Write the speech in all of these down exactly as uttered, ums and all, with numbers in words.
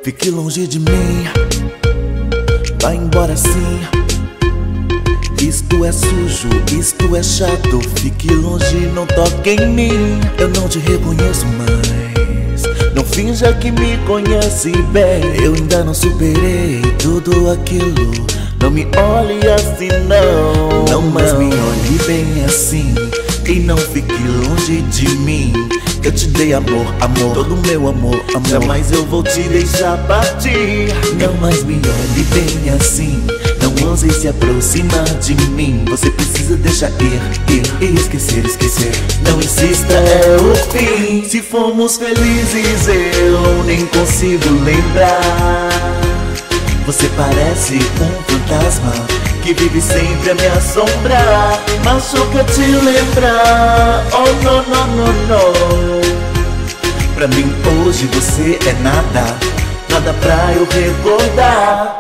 Fique longe de mim, vai embora assim. Isto é sujo, isto é chato. Fique longe, não toque em mim. Eu não te reconheço mais, não finja que me conhece bem. Eu ainda não superei tudo aquilo. Não me olhe assim não, não, mas me olhe bem assim. E não fique longe de mim. Eu te dei amor, amor, todo meu amor, amor. Jamais eu vou te deixar partir. Não mais me olhe bem assim. Não ouse se aproximar de mim. Você precisa deixar ir, ir e esquecer, esquecer. Não insista, é o fim. Se fomos felizes eu nem consigo lembrar. Você parece um fantasma que vive sempre a me assombrar. Machuca te lembrar. Oh, não, não, não, não. Pra mim hoje você é nada, nada pra eu recordar.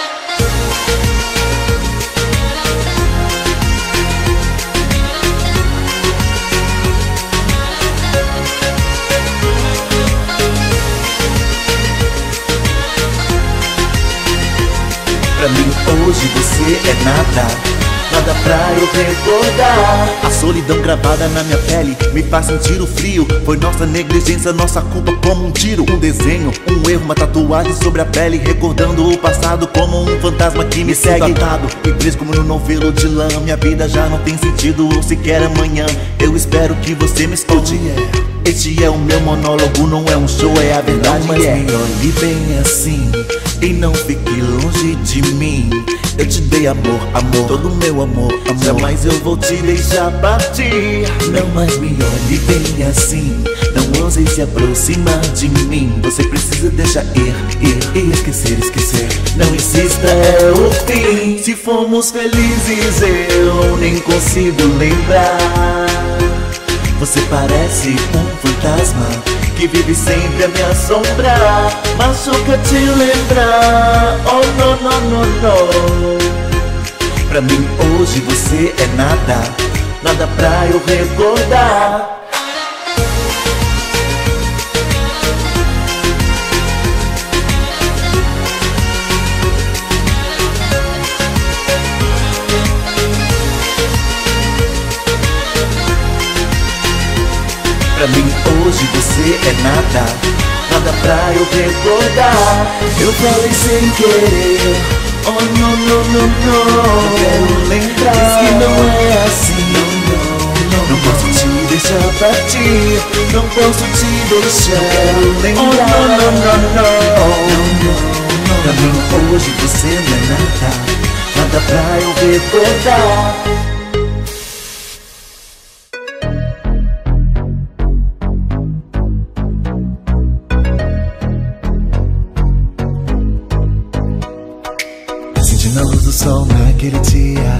Pra mim hoje você é nada, nada pra eu recordar. A solidão gravada na minha pele me faz sentir o frio. Foi nossa negligência, nossa culpa como um tiro. Um desenho, um erro, uma tatuagem sobre a pele, recordando o passado como um fantasma que me segue atado e preso como no novelo de lã. Minha vida já não tem sentido ou sequer amanhã. Eu espero que você me escute. Este é o meu monólogo, não é um show, é a verdade. Não, mas é. Me olhe bem assim e não fique longe de mim. Eu te dei amor, amor, todo meu amor, amor. Jamais eu vou te deixar partir. Não mais me olhe bem assim. Não ouse se aproximar de mim. Você precisa deixar ir, ir e esquecer, esquecer. Não insista, é o fim. Se fomos felizes eu nem consigo lembrar. Você parece um fantasma que vive sempre a me assombrar. Machuca te lembrar. Oh, não, não, não, não. Pra mim hoje você é nada, nada pra eu recordar. Pra mim hoje você é nada, nada pra eu recordar. Eu falei sem querer. Oh, não, não, não, não. Eu quero lembrar. Diz que não é assim. Não, não, não posso te deixar partir. Não posso te deixar. Eu quero lembrar. Oh, não, não, não, não. Pra mim hoje você não é nada, nada pra eu recordar. Na luz do sol naquele dia,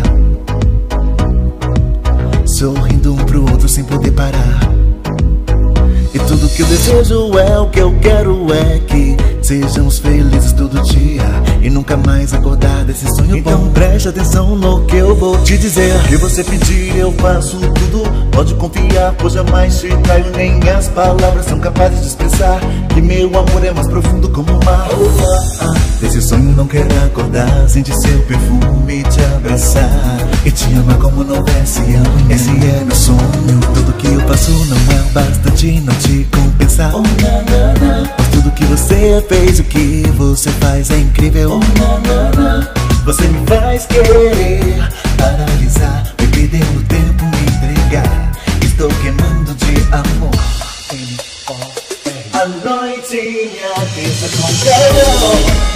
sorrindo um pro outro sem poder parar. E tudo que eu desejo é o que eu quero, é que sejamos felizes todo dia e nunca mais acordar desse sonho então bom. Preste atenção no que eu vou te dizer. O que você pedir eu faço tudo. Pode confiar, pois jamais te traio. Nem as palavras são capazes de expressar que meu amor é mais profundo como o mar. Oh, ah, desse sonho não quero acordar, sente seu perfume te abraçar e te amar como não houvesse amanhã. Esse é meu sonho. Tudo que eu faço não é bastante não te compensar. Oh, na, na, na. Pois tudo que você fez, o que você faz é incrível. Oh, na, na, na. Você me faz querer paralisar, me perdendo tempo, me entregar. Estou queimando de amor. N O R. A noitinha deixa com calor.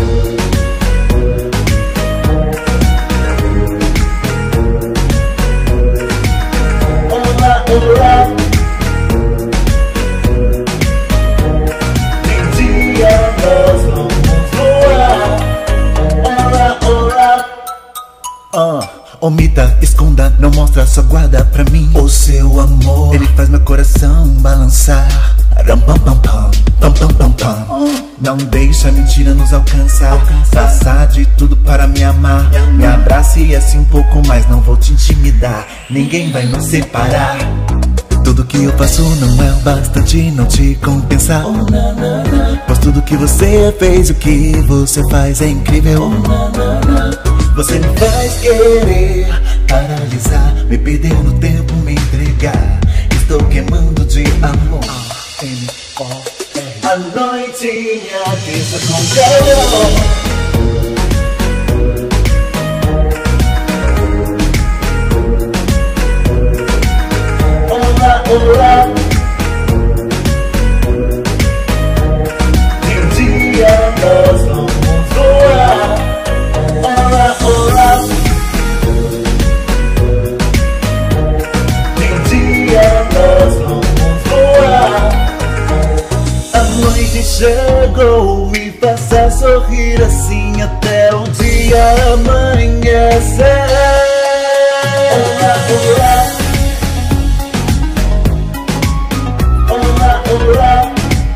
Olá, olá. De dia nós vamos voar. Olá, olá. Ah, omita, esconda, não mostra, só guarda pra mim o seu amor. Ele faz meu coração balançar. Ram, pam, pam, pam, pam, pam, pam, pam. Não deixa a mentira nos alcançar. Passar de tudo para me amar. Me abrace e assim um pouco mais, não vou te intimidar. Ninguém vai nos separar. Tudo que eu faço não é bastante não te compensar. Pois Tudo que você fez, o que você faz é incrível. Você me faz querer paralisar, me perder no tempo, me entregar. Estou queimando de amor. M O R. A noitinha que se congelou. Olá, olá. E um dia nós vamos voar. Olá, olá. E um dia nós vamos voar. A noite chegou, me faça sorrir assim até o dia amanhecer. Olá, olá. Olá, olá.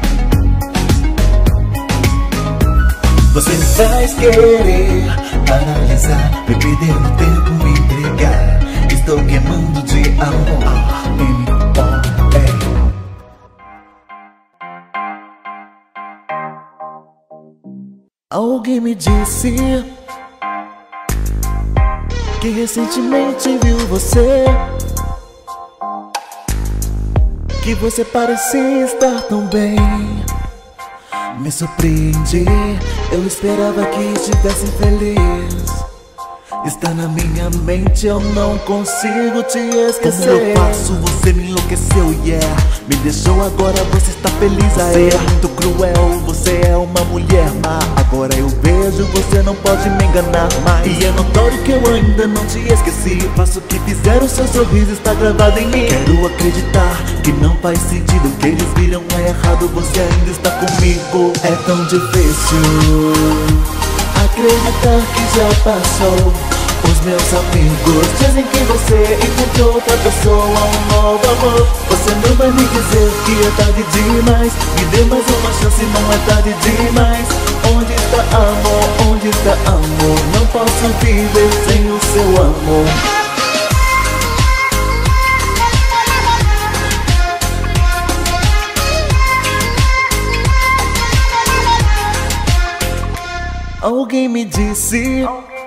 Você me faz querer paralisar, me perder no tempo, me entregar. Estou queimando de amor. M O R. Alguém me disse que recentemente viu você, que você parecia estar tão bem. Me surpreendi, eu esperava que estivesse feliz. Está na minha mente, eu não consigo te esquecer. Como eu faço, você me enlouqueceu, yeah. Me deixou, agora você está feliz. Você é muito cruel, você é uma mulher má. Agora eu vejo, você não pode me enganar mais. E é notório que eu ainda não te esqueci. Faço o que fizeram, seu sorriso está gravado em mim. Quero acreditar que não faz sentido, o que eles viram é errado, você ainda está comigo. É tão difícil acreditar que já passou. Os meus amigos dizem que você encontrou outra pessoa, um novo amor. Você não vai me dizer que é tarde demais. Me dê mais uma chance, não é tarde demais. Onde está amor? Onde está amor? Não posso viver sem o seu amor. Alguém me disse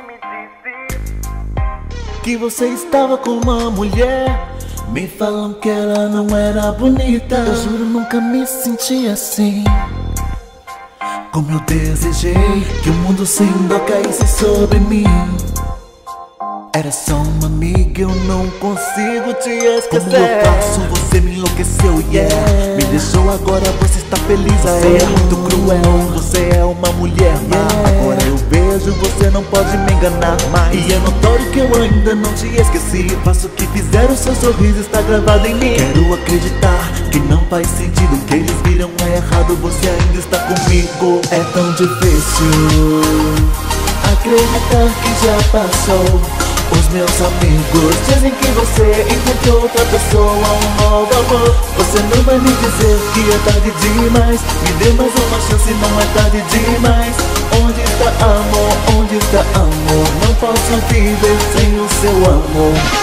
que você estava com uma mulher. Me falam que ela não era bonita. Eu juro, nunca me senti assim. Como eu desejei que o mundo sem dó caísse sobre mim. Era só uma amiga, eu não consigo te esquecer. Como eu faço, você me enlouqueceu, yeah. Me deixou, agora você está feliz. Você é muito cruel, você é uma mulher má. Agora eu vejo, você não pode me enganar mais. E é notório que eu ainda não te esqueci. Faço o que fizeram, seu sorriso está gravado em mim. Quero acreditar que não faz sentido, o que eles viram é errado, você ainda está comigo. É tão difícil acreditar que já passou. Os meus amigos dizem que você encontrou outra pessoa, um novo amor. Você não vai me dizer que é tarde demais. Me dê mais uma chance, não é tarde demais. Onde está amor? Onde está amor? Não posso viver sem o seu amor.